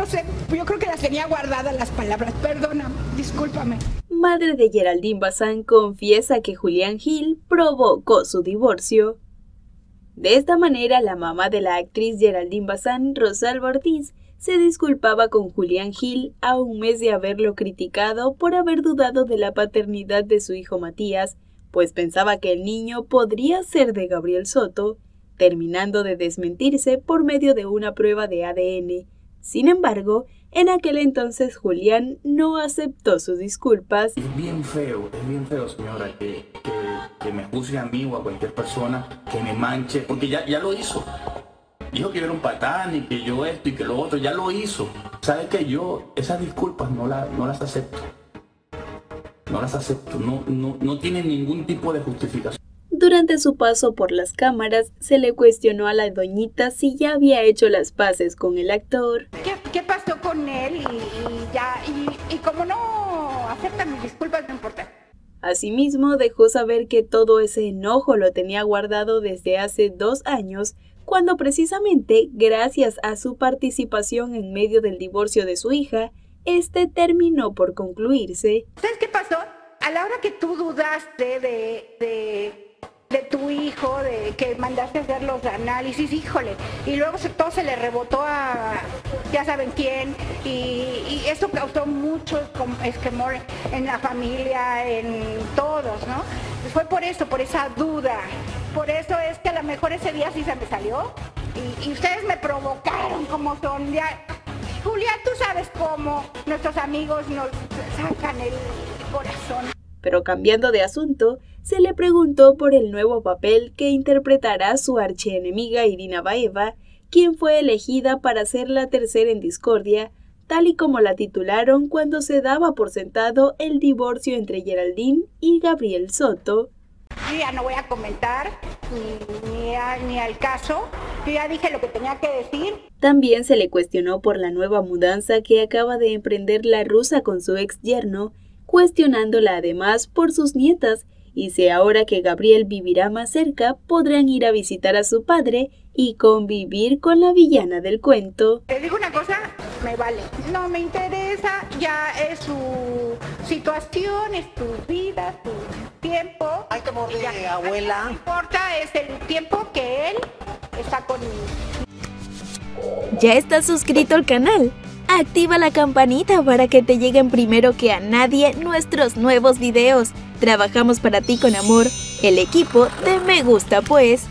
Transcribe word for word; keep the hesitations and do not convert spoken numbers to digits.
no sé, yo creo que las tenía guardadas las palabras, perdóname, discúlpame. Madre de Geraldine Bazán confiesa que Julián Gil provocó su divorcio. De esta manera, la mamá de la actriz Geraldine Bazán, Rosalba Ortiz, se disculpaba con Julián Gil a un mes de haberlo criticado por haber dudado de la paternidad de su hijo Matías, pues pensaba que el niño podría ser de Gabriel Soto, terminando de desmentirse por medio de una prueba de A D N. Sin embargo, en aquel entonces Julián no aceptó sus disculpas. Es bien feo, es bien feo, señora, que, que, que me juzgue a mí o a cualquier persona, que me manche, porque ya, ya lo hizo. Dijo que yo era un patán y que yo esto y que lo otro, ya lo hizo. ¿Sabe que yo esas disculpas no, la, no las acepto? No las acepto, no, no, no tienen ningún tipo de justificación. Durante su paso por las cámaras, se le cuestionó a la doñita si ya había hecho las paces con el actor. ¿Qué, qué pasó con él? Y, y ya, y, y como no aceptan mis disculpas, no importa. Asimismo, dejó saber que todo ese enojo lo tenía guardado desde hace dos años, cuando precisamente, gracias a su participación en medio del divorcio de su hija, este terminó por concluirse. ¿Sabes qué pasó? A la hora que tú dudaste de... de... de tu hijo, de que mandaste a hacer los análisis, híjole, y luego se, todo se le rebotó a ya saben quién, y, y eso causó mucho esquemor en la familia, en todos, ¿no? Fue por eso, por esa duda, por eso es que a lo mejor ese día sí se me salió, y, y ustedes me provocaron como son, ya, Julián, tú sabes cómo nuestros amigos nos sacan el corazón. Pero cambiando de asunto, se le preguntó por el nuevo papel que interpretará su archienemiga Irina Baeva, quien fue elegida para ser la tercera en discordia, tal y como la titularon cuando se daba por sentado el divorcio entre Geraldine y Gabriel Soto. Yo ya no voy a comentar ni, ni, a, ni al caso, yo ya dije lo que tenía que decir. También se le cuestionó por la nueva mudanza que acaba de emprender la rusa con su ex yerno, cuestionándola además por sus nietas, y si ahora que Gabriel vivirá más cerca, podrán ir a visitar a su padre y convivir con la villana del cuento. Te digo una cosa, me vale, no me interesa, ya es su situación, es tu vida, tu tiempo. Ay, qué mordi, abuela. Lo que importa es el tiempo que él está conmigo. ¿Ya estás suscrito al canal? Activa la campanita para que te lleguen primero que a nadie nuestros nuevos videos. Trabajamos para ti con amor, el equipo de Me Gusta Pues.